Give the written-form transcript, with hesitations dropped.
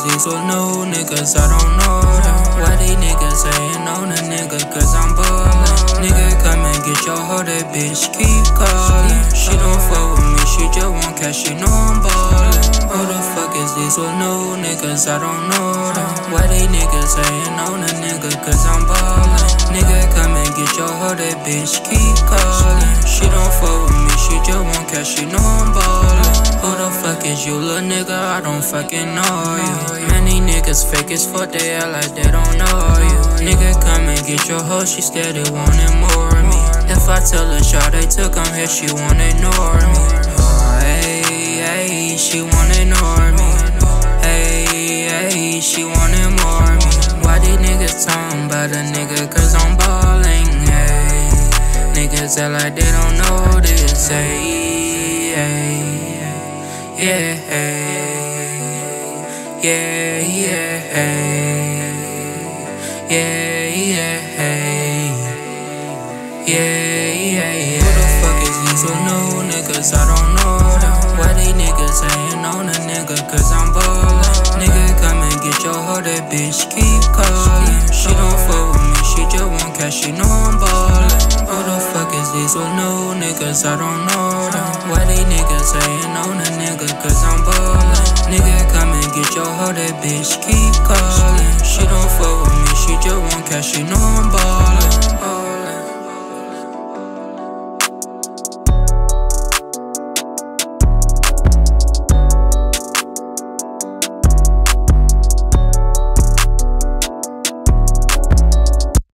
these with new niggas? I don't know them. Why they niggas hating on a nigga? Cause I'm ballin'. Nigga, come and get your hoe, that bitch keep calling. She don't fuck with me, she just want cash, she know I'm ballin'. Who the fuck is these with new niggas? I don't know them. Why they niggas hating on a nigga? Cause I'm ballin'. Nigga, come and get your hoe, that bitch keep calling. She don't fuck with me, she just want cash, she know I'm ballin'. Who the fuck is you, little nigga? I don't fucking know you. Many niggas fake as fuck, they act like they don't know you. Nigga, come and get your hoe, she steady wanting more of me. If I tell her shawty to come here, she wanna ignore me. Oh, hey, she wanna ignore me. Hey, she wanted more of me. Why these niggas talking about a nigga? Cause I'm ballin', hey. Niggas act like they don't know this, hey, yeah, yeah, yeah. Who the fuck is these with new niggas? I don't know them. Why they niggas hating on a nigga? Cause I'm ballin'. Nigga, come and get your hoe, that bitch keep calling. She don't fuck with me, she just want cash, she know I'm ballin'. Who the fuck is these with new niggas? I don't know them. Why they niggas hating on a nigga? Cause I'm ballin'. Nigga, come and get your hoe, that bitch keep calling. She don't fuck with me, she just want cash, she know I'm ballin'.